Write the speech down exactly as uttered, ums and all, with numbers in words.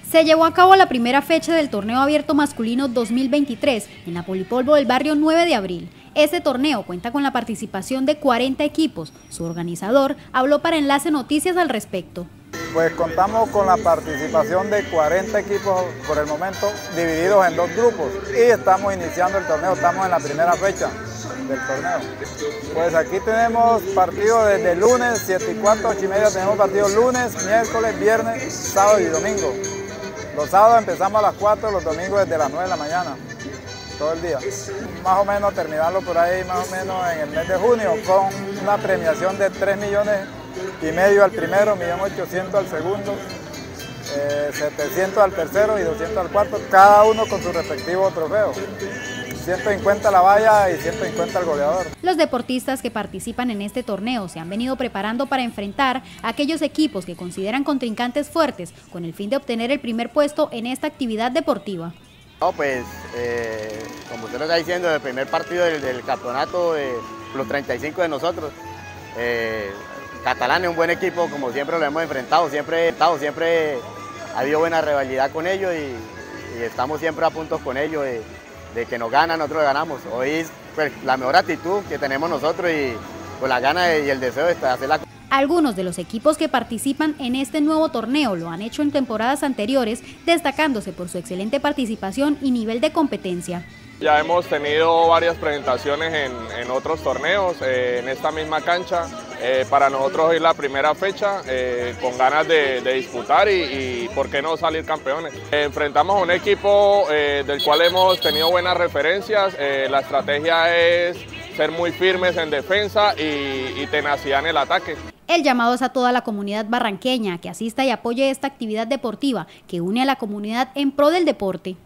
Se llevó a cabo la primera fecha del Torneo Abierto Masculino dos mil veintitrés en la Polipolvo del barrio nueve de abril. Este torneo cuenta con la participación de cuarenta equipos. Su organizador habló para Enlace Noticias al respecto. Pues contamos con la participación de cuarenta equipos por el momento, divididos en dos grupos, y estamos iniciando el torneo, estamos en la primera fecha del torneo. Pues aquí tenemos partidos desde lunes, siete y cuarto, ocho y media, tenemos partidos lunes, miércoles, viernes, sábado y domingo. Los sábados empezamos a las cuatro, los domingos desde las nueve de la mañana, todo el día. Más o menos terminarlo por ahí, más o menos en el mes de junio, con una premiación de tres millones y medio al primero, un millón ochocientos al segundo, eh, setecientos al tercero y doscientos al cuarto, cada uno con su respectivo trofeo. ciento cincuenta la valla y ciento cincuenta el goleador. Los deportistas que participan en este torneo se han venido preparando para enfrentar a aquellos equipos que consideran contrincantes fuertes con el fin de obtener el primer puesto en esta actividad deportiva. No, pues, eh, como usted lo está diciendo, el primer partido del, del campeonato de los treinta y cinco de nosotros, eh, Catalán es un buen equipo, como siempre lo hemos enfrentado, siempre, siempre ha habido buena rivalidad con ellos y, y estamos siempre a puntos con ellos. De, de que nos ganan, nosotros ganamos. Hoy pues, la mejor actitud que tenemos nosotros y con la gana y el deseo de hacer la... Algunos de los equipos que participan en este nuevo torneo lo han hecho en temporadas anteriores, destacándose por su excelente participación y nivel de competencia. Ya hemos tenido varias presentaciones en, en otros torneos, eh, en esta misma cancha. Eh, para nosotros es la primera fecha, eh, con ganas de, de disputar y, y por qué no salir campeones. Eh, enfrentamos a un equipo eh, del cual hemos tenido buenas referencias. Eh, la estrategia es ser muy firmes en defensa y, y tenacidad en el ataque. El llamado es a toda la comunidad barranqueña que asista y apoye esta actividad deportiva que une a la comunidad en pro del deporte.